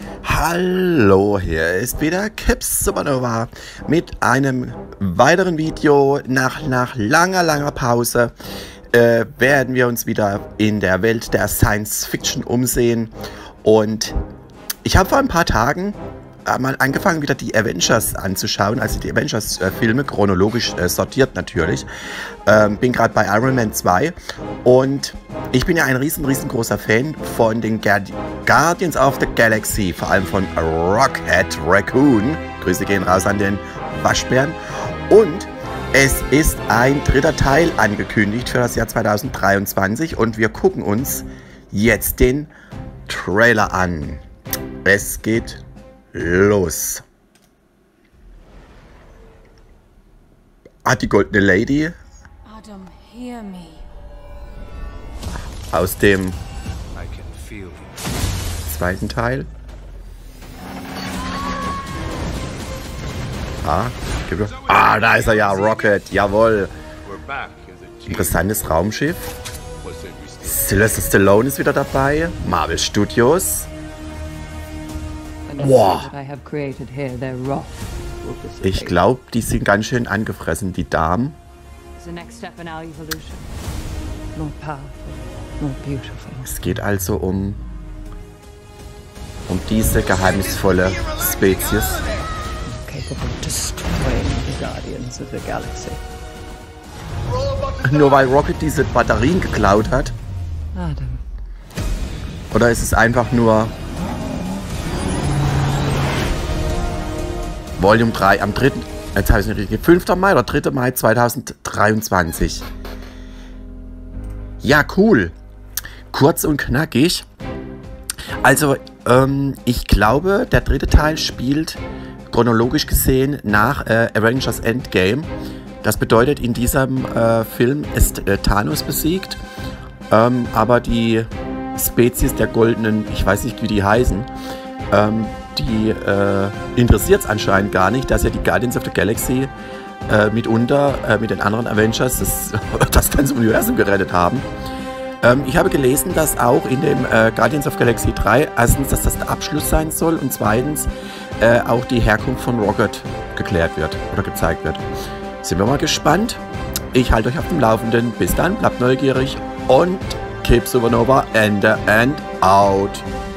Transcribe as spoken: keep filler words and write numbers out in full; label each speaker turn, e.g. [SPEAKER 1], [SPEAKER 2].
[SPEAKER 1] Hallo, hier ist wieder Kips Supernova mit einem weiteren Video. Nach, nach langer, langer Pause äh, werden wir uns wieder in der Welt der Science Fiction umsehen. Und ich habe vor ein paar Tagen äh, mal angefangen, wieder die Avengers anzuschauen, also die Avengers-Filme, äh, chronologisch äh, sortiert natürlich. Ähm, bin gerade bei Iron Man zwei und ich bin ja ein riesen, riesengroßer Fan von den Guardians of the Galaxy, vor allem von Rocket Raccoon. Grüße gehen raus an den Waschbären. Und es ist ein dritter Teil angekündigt für das Jahr zweitausenddreiundzwanzig und wir gucken uns jetzt den Trailer an. Es geht los. Ah, die goldene Lady.
[SPEAKER 2] Adam, hear me.
[SPEAKER 1] Aus dem zweiten Teil. Ah, ah, da ist er ja, Rocket, jawohl. Interessantes Raumschiff. Sylvester Stallone ist wieder dabei. Marvel Studios. Wow. Ich glaube, die sind ganz schön angefressen, die Damen. Es geht also um, um diese geheimnisvolle Spezies. Nur weil Rocket diese Batterien geklaut hat? Oder ist es einfach nur Volume drei am dritten, jetzt habe ich es nicht richtig, fünften Mai oder dritten Mai zweitausenddreiundzwanzig. Ja, cool. Kurz und knackig. Also, ähm, ich glaube, der dritte Teil spielt chronologisch gesehen nach äh, Avengers Endgame. Das bedeutet, in diesem äh, Film ist äh, Thanos besiegt, ähm, aber die Spezies der goldenen, ich weiß nicht, wie die heißen, ähm, die äh, interessiert es anscheinend gar nicht, dass ja die Guardians of the Galaxy äh, mitunter äh, mit den anderen Avengers das, das ganze Universum gerettet haben. Ähm, ich habe gelesen, dass auch in dem äh, Guardians of Galaxy drei erstens, dass das der Abschluss sein soll und zweitens äh, auch die Herkunft von Rocket geklärt wird oder gezeigt wird. Sind wir mal gespannt. Ich halte euch auf dem Laufenden. Bis dann, bleibt neugierig und keep Supernova, Ende and out.